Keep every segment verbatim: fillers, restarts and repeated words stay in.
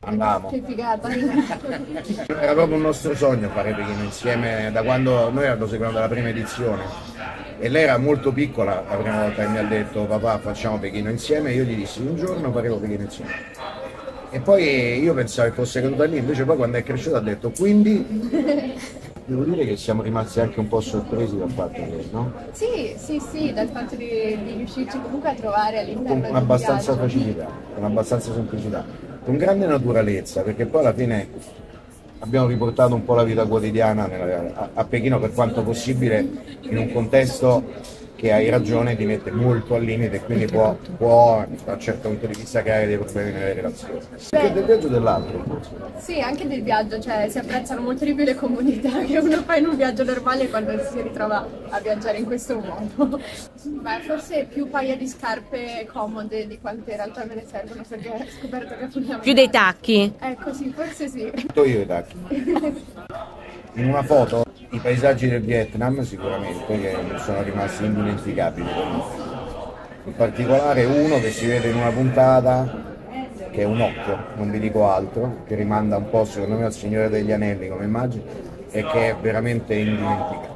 Andavamo. Che figata. Era proprio un nostro sogno fare Pechino insieme da quando noi lo seguivamo dalla prima edizione e lei era molto piccola la prima volta che mi ha detto papà facciamo Pechino insieme e io gli dissi un giorno faremo Pechino insieme e poi io pensavo che fosse caduta lì, invece poi quando è cresciuta ha detto quindi devo dire che siamo rimasti anche un po' sorpresi dal fatto che no? Sì, sì, sì, dal fatto di, di riuscirci comunque a trovare all'interno Con di abbastanza un viaggio. facilità, con abbastanza semplicità, con grande naturalezza, perché poi alla fine abbiamo riportato un po' la vita quotidiana nella- a, a Pechino per quanto possibile in un contesto che hai ragione ti mette molto al limite e quindi può, può da un certo punto di vista creare dei problemi nelle relazioni. Sia del viaggio dell'altro. Sì, anche del viaggio, cioè si apprezzano molto di più le comodità che uno fa in un viaggio normale quando si ritrova a viaggiare in questo modo. Beh, forse più paia di scarpe comode di quante in realtà me ne servono perché ho scoperto che è fondamentale. Più dei tacchi. Ecco, sì, forse sì. Io i tacchi. In una foto i paesaggi del Vietnam sicuramente che sono rimasti indimenticabili per me. In particolare uno che si vede in una puntata che è un occhio, non vi dico altro, che rimanda un po' secondo me al Signore degli Anelli come immagine e che è veramente indimenticabile.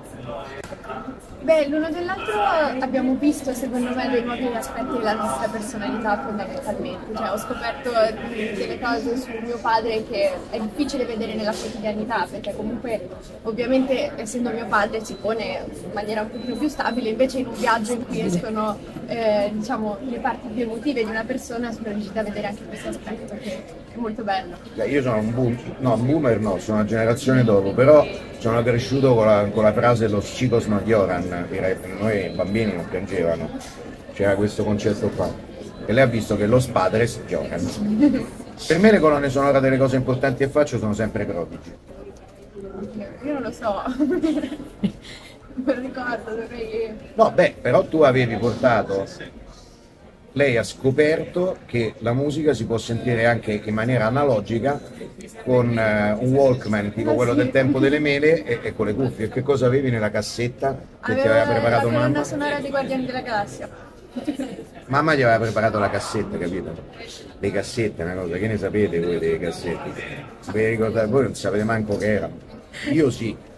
Beh, l'uno dell'altro abbiamo visto secondo me dei nuovi aspetti della nostra personalità fondamentalmente, cioè ho scoperto delle cose su mio padre che è difficile vedere nella quotidianità perché comunque ovviamente essendo mio padre si pone in maniera un pochino più stabile, invece in un viaggio in cui escono eh, diciamo le parti più emotive di una persona sono riuscita a vedere anche questo aspetto che è molto bello. Io sono un boom, no, un boomer no, sono una generazione dopo, però sono cresciuto con la, con la frase los chicos no lloran, direi, noi bambini non piangevano, c'era questo concetto qua. E lei ha visto che los padres giocano. Per me le colonne sonore delle cose importanti che faccio sono sempre prodigi. Io non lo so, non lo ricordo, dovrei... No, beh, però tu avevi portato, lei ha scoperto che la musica si può sentire anche in maniera analogica con uh, un Walkman, tipo quello del tempo delle mele e, e con le cuffie. Che cosa avevi nella cassetta che ti aveva preparato la colonna mamma? sonora di Guardiani della Galassia. Mamma gli aveva preparato la cassetta, capito? Le cassette, una cosa, che ne sapete voi delle cassette? Vi ricordate, voi non sapete manco che erano. Io sì.